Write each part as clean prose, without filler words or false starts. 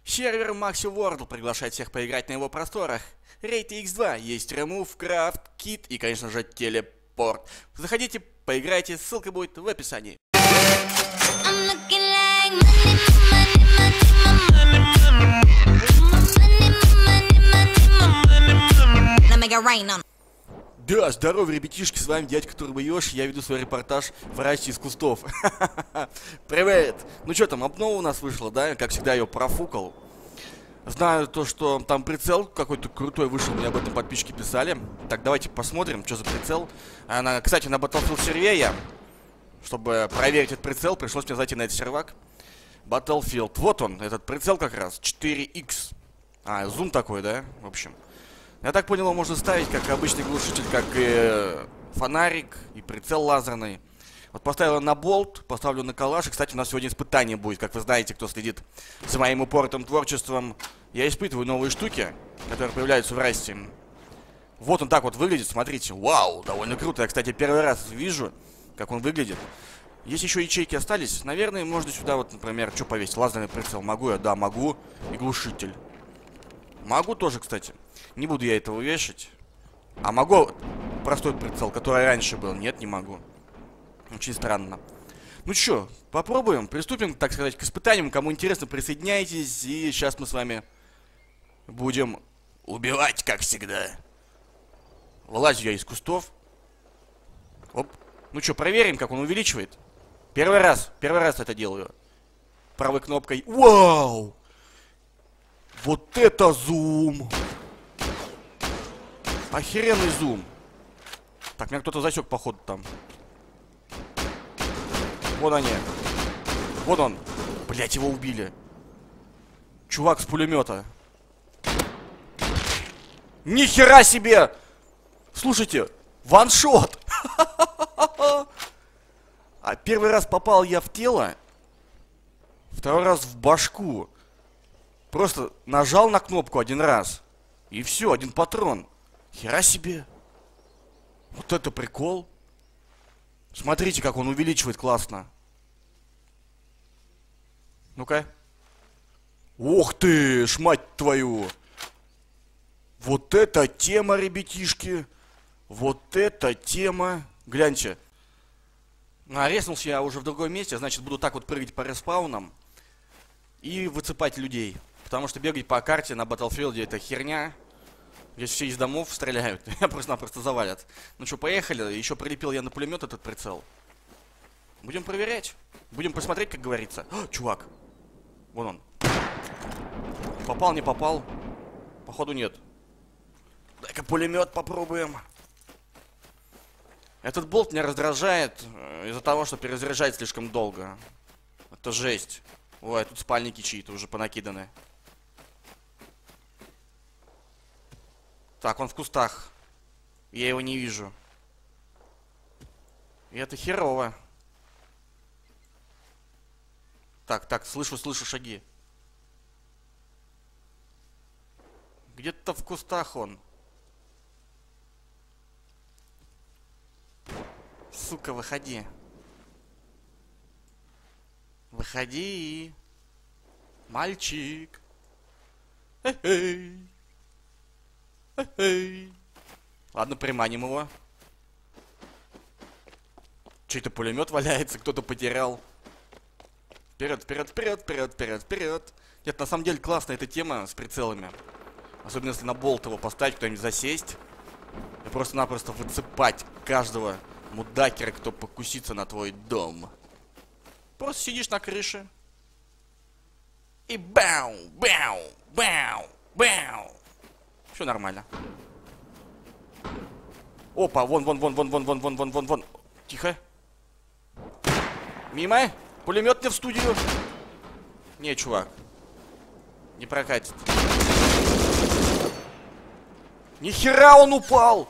Сервер Maxi World приглашает всех поиграть на его просторах. Raid X2, есть Remove, Craft, Kit и, конечно же, телепорт. Заходите, поиграйте, ссылка будет в описании. Да, здорово, ребятишки, с вами дядька Турбоёж, я веду свой репортаж «Врач из кустов». Привет! Ну что там, обнова у нас вышла, да? Как всегда, ее профукал. Знаю то, что там прицел какой-то крутой вышел, мне об этом подписчики писали. Так, давайте посмотрим, что за прицел. Кстати, на Battlefield сервере, чтобы проверить этот прицел, пришлось мне зайти на этот сервак. Battlefield, вот он, этот прицел как раз, 4X. Зум такой, да, в общем. Я так понял, его можно ставить как обычный глушитель, как и фонарик, и прицел лазерный. Вот поставил на болт, поставлю на калаш. И, кстати, у нас сегодня испытание будет, как вы знаете, кто следит за моим упоротым творчеством. Я испытываю новые штуки, которые появляются в Расте. Вот он так вот выглядит, смотрите. Вау, довольно круто. Я, кстати, первый раз вижу, как он выглядит. Есть еще ячейки остались. Наверное, можно сюда вот, например, что повесить? Лазерный прицел. Могу я? Да, могу. И глушитель. Могу тоже, кстати. Не буду я этого вешать. А могу простой прицел, который раньше был? Нет, не могу. Очень странно. Ну что, попробуем, приступим, так сказать, к испытаниям. Кому интересно, присоединяйтесь. И сейчас мы с вами будем убивать, как всегда. Вылазю я из кустов. Оп. Ну что, проверим, как он увеличивает. Первый раз это делаю. Правой кнопкой. Вау! Вот это зум! Охеренный зум. Так, меня кто-то засек, походу, там. Вон они. Вот он. Блять, его убили. Чувак с пулемета. Нихера себе! Слушайте, ваншот! А первый раз попал я в тело, второй раз в башку. Просто нажал на кнопку один раз. И все, один патрон. Хера себе. Вот это прикол. Смотрите, как он увеличивает классно. Ну-ка. Ух ты, ж мать твою. Вот это тема, ребятишки. Вот это тема. Гляньте. Резнулся я уже в другом месте. Значит, буду так вот прыгать по респаунам. И выцепать людей. Потому что бегать по карте на Battlefield это херня. Здесь все из домов стреляют. Меня просто-напросто завалят. Ну что, поехали. Еще прилепил я на пулемет этот прицел. Будем проверять. Будем посмотреть, как говорится. Чувак. Вон он. Попал, не попал. Походу нет. Дай-ка пулемет попробуем. Этот болт меня раздражает из-за того, что перезаряжает слишком долго. Это жесть. Ой, тут спальники чьи-то уже понакиданы. Так, он в кустах. Я его не вижу. И это херово. Так, слышу шаги. Где-то в кустах он. Сука, выходи. Выходи. Мальчик. Эй. Эй. Ладно, приманим его. Чей-то пулемет валяется, кто-то потерял. Вперед. Нет, на самом деле классная эта тема с прицелами. Особенно если на болт его поставить, кто-нибудь засесть. И просто-напросто выцепать каждого мудакера, кто покусится на твой дом. Просто сидишь на крыше. И бау. Все нормально. Опа, вон. Тихо. Мимо. Пулемет мне в студию. Не, чувак. Не прокатит. Нихера он упал.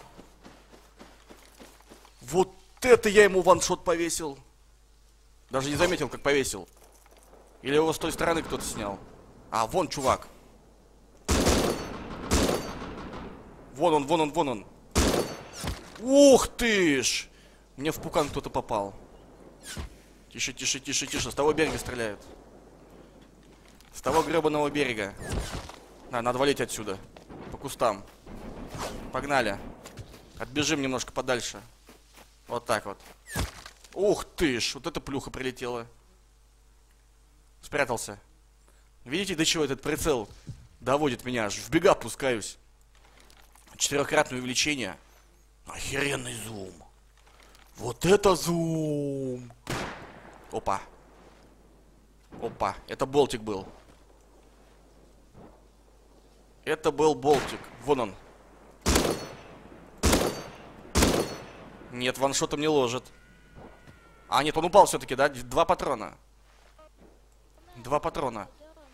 Вот это я ему ваншот повесил. Даже не заметил, как повесил. Или его с той стороны кто-то снял. Вон чувак. Вон он. Ух ты ж! Мне в пукан кто-то попал. Тише. С того берега стреляют. С того гребаного берега. Надо валить отсюда. По кустам. Погнали. Отбежим немножко подальше. Вот так вот. Ух ты ж, вот эта плюха прилетела. Спрятался. Видите, до чего этот прицел доводит меня? Аж в бега пускаюсь. 4-кратное увеличение. Охеренный зум. Вот это зум. Опа. Опа, это болтик был. Это был болтик. Вон он. Нет, ваншотом не ложит. А, нет, он упал все-таки, да? 2 патрона. 2 патрона.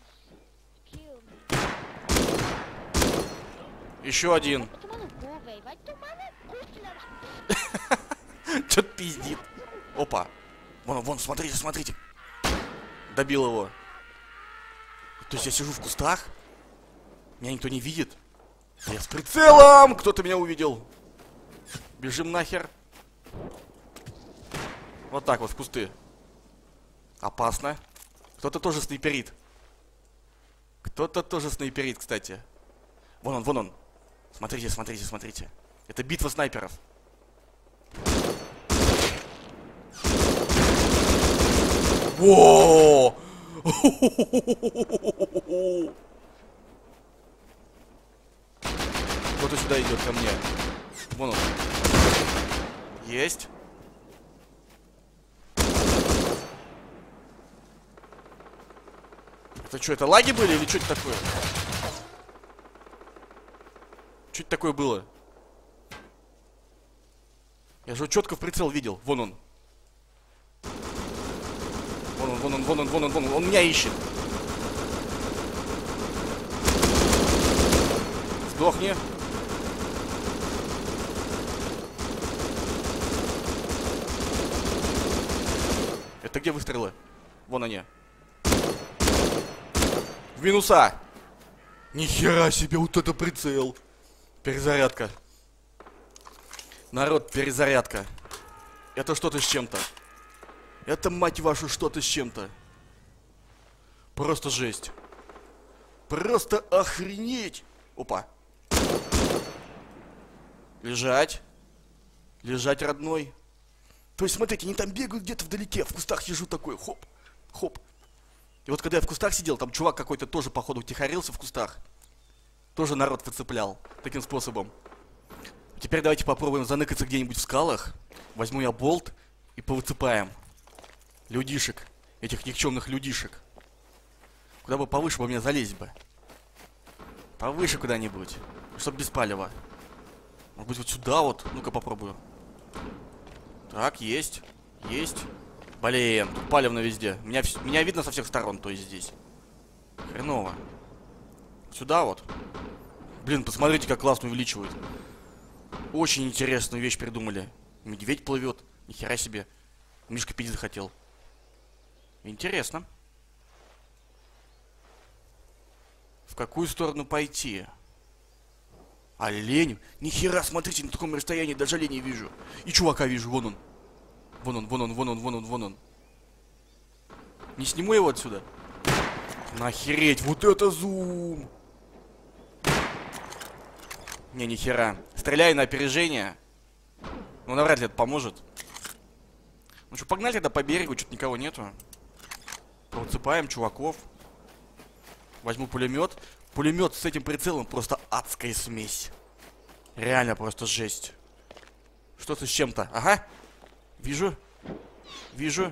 Еще один. Что-то пиздит. Опа. Вон, смотрите, смотрите. Добил его. То есть я сижу в кустах? Меня никто не видит? Я с прицелом! Кто-то меня увидел. Бежим нахер. Вот так вот в кусты. Опасно. Кто-то тоже снайперит. Кто-то тоже снайперит, кстати. Вон он, вон он. Смотрите, смотрите, смотрите. Это битва снайперов. Во! Кто-то сюда идет ко мне. Вон он. Есть. Это что, это лаги были или что это такое? Что это такое было? Я же четко в прицел видел. Вон он. Вон он, вон он, вон он, вон он, вон он. Он меня ищет. Сдохни. Это где выстрелы? Вон они. В минуса. Нихера себе, вот это прицел. Перезарядка. Народ, перезарядка. Это что-то с чем-то. Это, мать вашу, что-то с чем-то. Просто жесть. Просто охренеть. Опа. Лежать. Лежать, родной. То есть, смотрите, они там бегают где-то вдалеке. В кустах сижу такой. Хоп, хоп. И вот когда я в кустах сидел, там чувак какой-то тоже, походу, тихорился в кустах. Тоже народ выцеплял. Таким способом. Теперь давайте попробуем заныкаться где-нибудь в скалах. Возьму я болт и повыцепаем людишек. Этих никчемных людишек. Куда бы повыше бы мне залезть бы. Повыше куда-нибудь. Чтоб без палева. Может быть вот сюда вот. Ну-ка попробую. Так, есть. Есть. Блин, тут палевно везде. Меня видно со всех сторон, то есть здесь. Хреново. Сюда вот. Блин, посмотрите, как классно увеличивают. Очень интересную вещь придумали. Медведь плывет. Нихера себе. Мишка пить захотел. Интересно. В какую сторону пойти? Олень? Нихера, смотрите, на таком расстоянии даже оленей вижу. И чувака вижу, вон он. Вон он, вон он, вон он, вон он, вон он. Не сниму его отсюда? Нахереть, вот это зум! Не, нихера. Стреляй на опережение. Ну, навряд ли это поможет. Ну что, погнали тогда по берегу, что-то никого нету. Поуцепаем чуваков. Возьму пулемет. Пулемет с этим прицелом просто адская смесь. Реально просто жесть. Что-то с чем-то. Ага. Вижу. Вижу.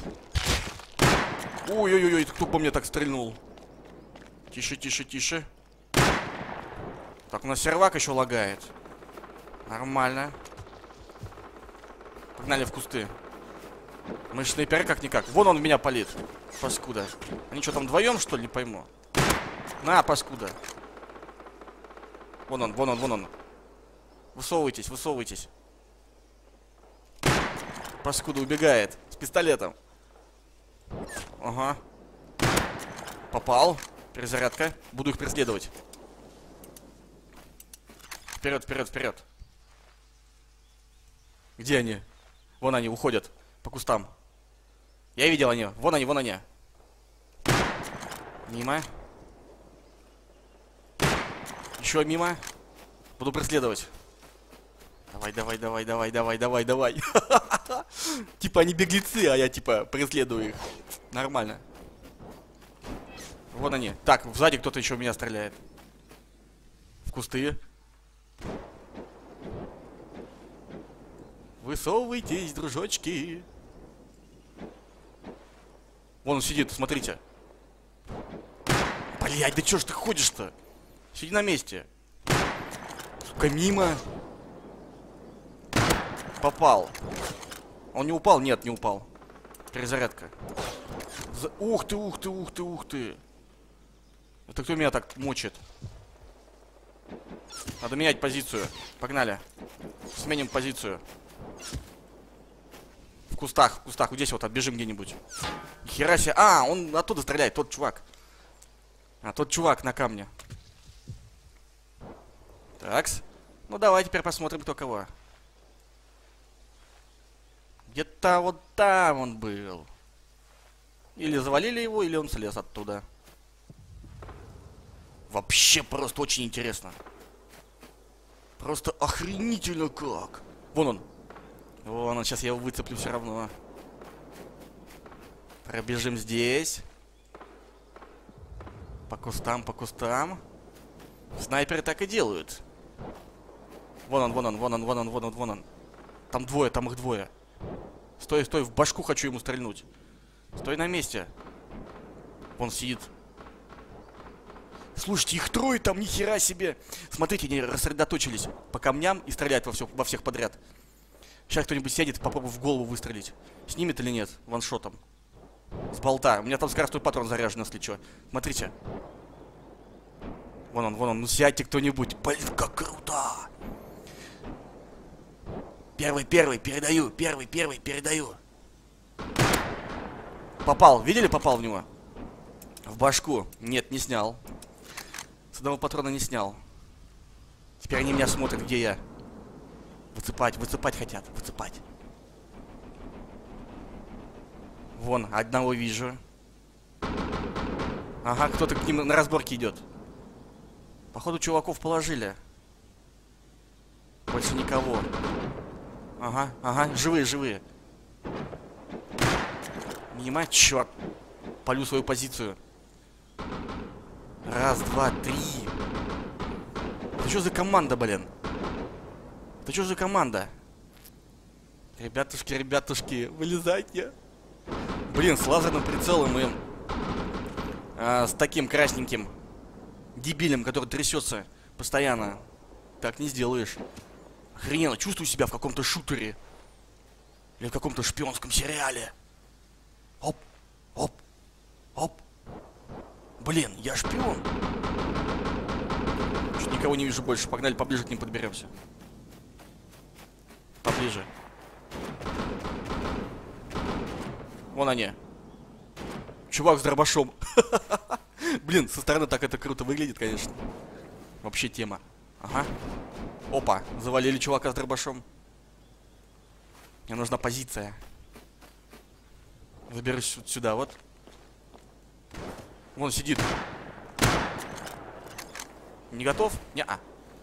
Ой-ой-ой, кто по мне так стрельнул? Тише, тише, тише. Так, у нас сервак еще лагает. Нормально. Погнали в кусты. Мы же снайперы как-никак. Вон он в меня палит. Паскуда. Они что, там вдвоем, что ли, не пойму? На, паскуда. Вон он, вон он, вон он. Высовывайтесь, высовывайтесь. Паскуда убегает. С пистолетом. Ага. Попал. Перезарядка. Буду их преследовать. Вперед, вперед, вперед. Где они? Вон они, уходят. По кустам. Я видел они. Вон они, вон они. Мимо. Еще мимо. Буду преследовать. Давай, давай, давай, давай, давай, давай, давай. Типа они беглецы, а я типа преследую их. Нормально. Вон они. Так, сзади кто-то еще в меня стреляет. В кусты. Высовывайтесь, дружочки. Вон он сидит, смотрите. Блядь, да чё ж ты ходишь-то? Сиди на месте. Сука, мимо. Попал. Он не упал? Нет, не упал. Перезарядка. Ух ты, ух ты, ух ты, ух ты. Это кто меня так мочит? Надо менять позицию. Погнали. Сменим позицию. В кустах, вот здесь вот отбежим где-нибудь. Хера себе. А, он оттуда стреляет, тот чувак. А, тот чувак на камне. Такс. Ну давай теперь посмотрим, кто кого. Где-то вот там он был. Или завалили его, или он слез оттуда. Вообще просто очень интересно. Просто охренительно как. Вон он. Вон он, сейчас я его выцеплю все равно. Пробежим здесь. По кустам, по кустам. Снайперы так и делают. Вон он, вон он, вон он, вон он, вон он, вон он. Там двое, там их двое. Стой, стой, в башку хочу ему стрельнуть. Стой на месте. Вон сидит. Слушайте, их трое там, ни хера себе. Смотрите, они рассредоточились по камням и стреляют во всех подряд. Сейчас кто-нибудь сядет и попробует в голову выстрелить. Снимет или нет? Ваншотом. С болта. У меня там скоростной патрон заряжен, если что. Смотрите. Вон он, вон он. Ну сядьте кто-нибудь. Блин, как круто. Первый, передаю. Первый, передаю. Попал. Видели, попал в него? В башку. Нет, не снял. С одного патрона не снял. Теперь они меня смотрят, где я. Выцепать, выцепать хотят. Выцепать. Вон, одного вижу. Ага, кто-то к ним на разборке идет. Походу, чуваков положили. Больше никого. Ага, ага, живые, живые. Мимо, черт. Полю свою позицию. Раз, два, три. Это что за команда, блин? Это что за команда? Ребятушки, ребятушки, вылезайте. Блин, с лазерным прицелом и с таким красненьким дебилем, который трясется постоянно. Так не сделаешь. Охрененно, чувствую себя в каком-то шутере. Или в каком-то шпионском сериале. Оп, оп, оп. Блин, я шпион. Чуть никого не вижу больше. Погнали, поближе к ним подберемся. Поближе. Вон они. Чувак с дробашом. Блин, со стороны так это круто выглядит, конечно. Вообще тема. Ага. Опа, завалили чувака с дробашом. Мне нужна позиция. Заберусь сюда, вот. Вон сидит. Не готов? Не-а.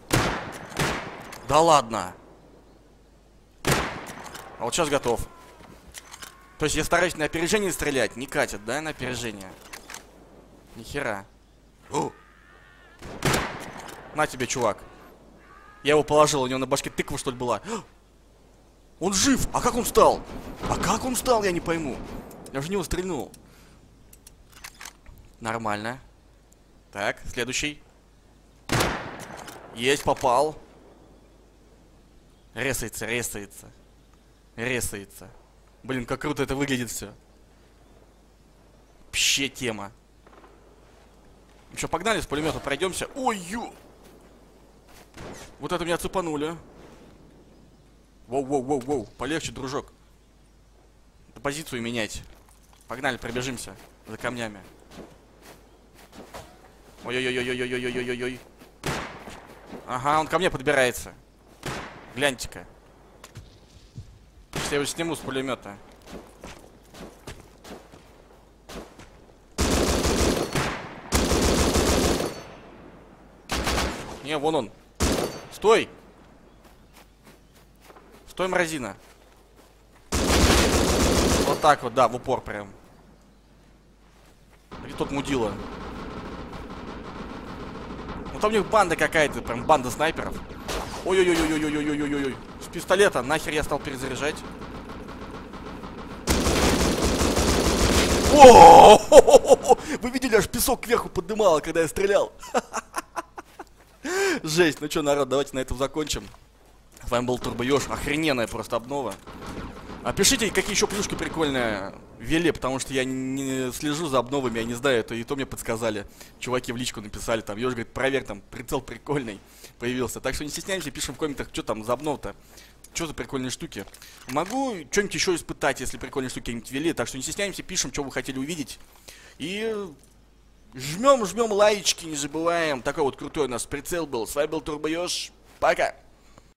Да ладно. А вот сейчас готов. То есть я стараюсь на опережение стрелять. Не катит, да, на опережение? Нихера. О! На тебе, чувак. Я его положил, у него на башке тыква, что ли, была. Он жив! А как он встал? А как он встал, я не пойму. Я же в него стрельнул. Нормально. Так, следующий. Есть, попал. Ресается, ресается. Ресается. Блин, как круто это выглядит все. Вообще тема. Еще погнали с пулемета, пройдемся. Ой-ё! Вот это меня цепанули. Воу-воу-воу-воу. Полегче, дружок. Позицию менять. Погнали, пробежимся за камнями. Ой-ой-ой-ой-ой-ой-ой-ой-ой-ой-ой. Ага, он ко мне подбирается. Гляньте-ка. Сейчас я его сниму с пулемета. Не, вон он. Стой! Стой, мразина. Вот так вот, да, в упор прям. Где тот мудила? Ну там у них банда какая-то, прям банда снайперов. Ой-ой-ой-ой-ой-ой-ой-ой-ой. С пистолета нахер я стал перезаряжать. О! Вы видели, аж песок кверху поднимало, когда я стрелял. Жесть. Ну что, народ, давайте на этом закончим. С вами был Турбоёж. Охрененная просто обнова. А пишите, какие еще плюшки прикольные ввели, потому что я не слежу за обновами, я не знаю, это и то мне подсказали. Чуваки в личку написали, там, Ёж говорит, проверь, там, прицел прикольный появился. Так что не стесняемся, пишем в комментах, что там за обнов-то, что за прикольные штуки. Могу что-нибудь еще испытать, если прикольные штуки какие-нибудь ввели, так что не стесняемся, пишем, что вы хотели увидеть. И жмем лайчики, не забываем. Такой вот крутой у нас прицел был. С вами был Турбоёж. Пока!